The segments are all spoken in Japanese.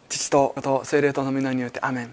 父と子と聖霊との皆によってアーメン。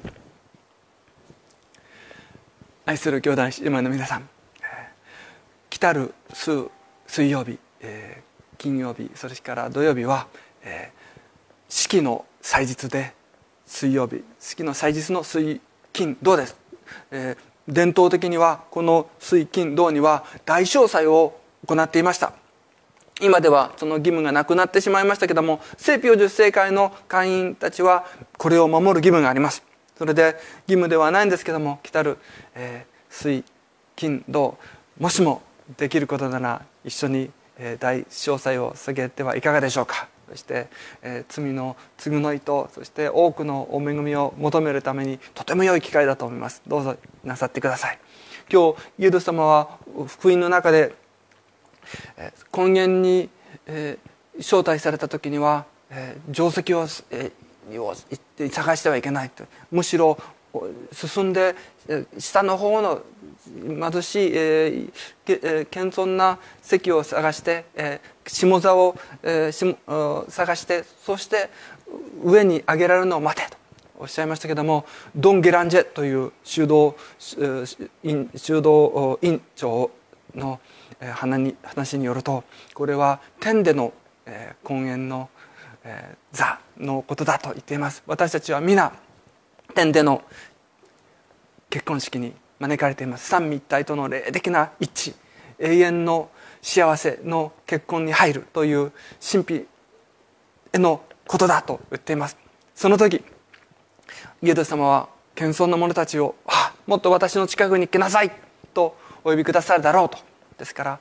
愛する兄弟姉妹の皆さん、来たる水曜日、金曜日、それから土曜日は、四季の祭日で、水曜日、四季の祭日の水金土です。伝統的にはこの水金土には大詳祭を行っていました。今ではその義務がなくなってしまいましたけども、聖ピオ10世会の会員たちはこれを守る義務があります。それで義務ではないんですけども、来たる、水金土、もしもできることなら一緒に、大詳祭を捧げてはいかがでしょうか。そして、罪の償いと、そして多くのお恵みを求めるためにとても良い機会だと思います。どうぞなさってください。今日イエス様は福音の中で根源に、招待された時には、定石を、探してはいけないと、むしろ進んで下の方の貧しい、謙遜な席を探して、下座を、探して、そして上に上げられるのを待てとおっしゃいましたけども、ドン・ゲランジェという修道院長の話によると、これは天での根源の座のことだと言っています。私たちは皆天での結婚式に招かれています。三位一体との霊的な一致、永遠の幸せの結婚に入るという神秘へのことだと言っています。その時イエス様は謙遜な者たちを、もっと私の近くに来なさいとお呼びくださるだろうと。ですから、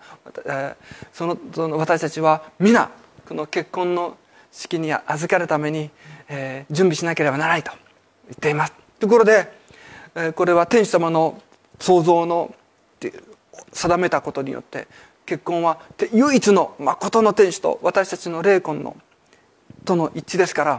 その私たちは皆この結婚の式に預かるために、準備しなければならないと言っています。ところで、これは天使様の創造の定めたことによって、結婚は唯一の誠の天使と私たちの霊魂のとの一致ですから、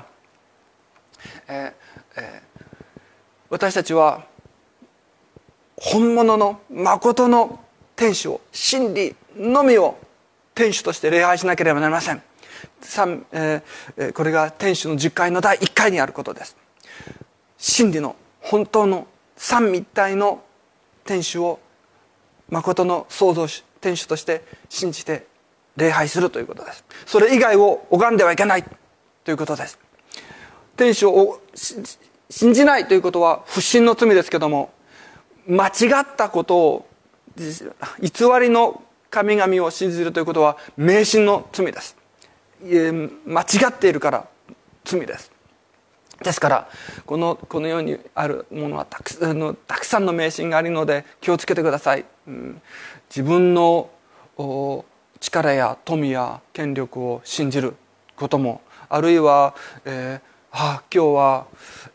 私たちは本物の誠の天使を、真理のみを天使として礼拝しなければなりません。これが天使の10回の第1回にあることです。真理の本当の三位一体の天使を誠の創造主、天使として信じて礼拝するということです。それ以外を拝んではいけないということです。天使を信じないということは不信の罪ですけども、間違ったことを、偽りの神々を信じるということは迷信の罪です。間違っているから罪です。ですからこの世にあるものはたくさんの迷信があるので気をつけてください。自分の力や富や権力を信じることも、あるいは、今日は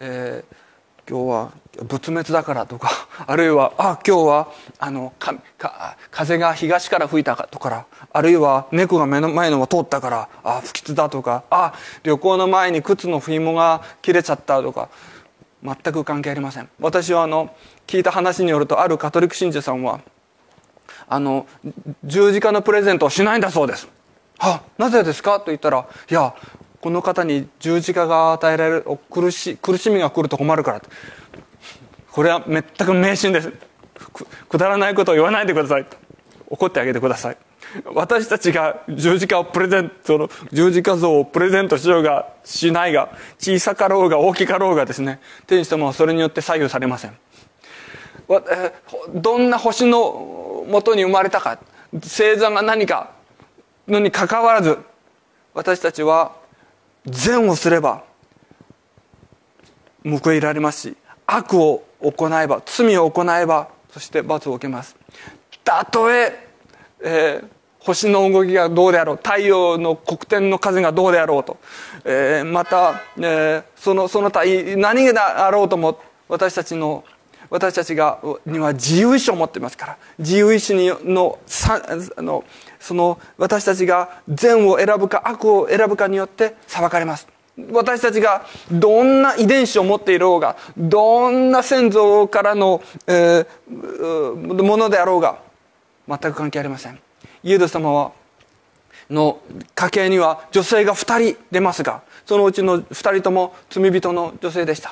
仏滅だからとか、あるいは今日は風が東から吹いたとか、あるいは猫が目の前のを通ったから不吉だとか、旅行の前に靴の紐が切れちゃったとか、全く関係ありません。私は聞いた話によると、あるカトリック信者さんは十字架のプレゼントをしないんだそうです。なぜですかと言ったら、いやこの方に十字架が与えられる苦しみが来ると困るから。これは全く迷信です。くだらないことを言わないでくださいと怒ってあげてください。私たちが十字架像をプレゼントしようがしないが、小さかろうが大きかろうがですね、天使様はそれによって左右されません。どんな星のもとに生まれたか、星座が何かのにかかわらず、私たちは善をすれば報いられますし、悪を行えば、罪を行えば、そして罰を受けます。たとえ星の動きがどうであろう、太陽の黒点の数がどうであろうと、また、その他何があろうとも、私たちには自由意志を持っていますから、自由意志のその私たちが善を選ぶか悪を選ぶかによって裁かれます。私たちがどんな遺伝子を持っていろうが、どんな先祖からの、ものであろうが全く関係ありません。イエス様はの家系には女性が2人出ますが、そのうちの2人とも罪人の女性でした。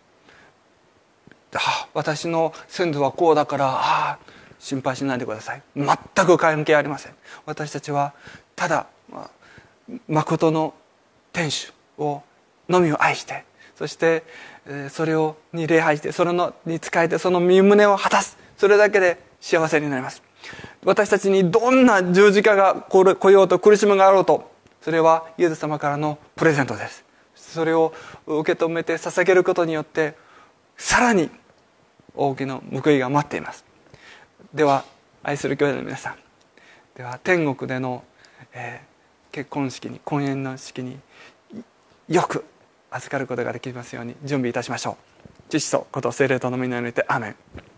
私の先祖はこうだから心配しないでください。全く関係ありません。私たちはただ誠の天主をのみを愛して、そしてそれに礼拝して、それに仕えて、その身旨を果たす、それだけで幸せになります。私たちにどんな十字架が来ようと、苦しみがあろうと、それはイエス様からのプレゼントです。それを受け止めて捧げることによって、さらに大きな報いが待っています。では愛する兄弟の皆さん、では天国での、結婚式に、婚宴の式によく預かることができますように準備いたしましょう。父と子と聖霊とのみによってアーメン。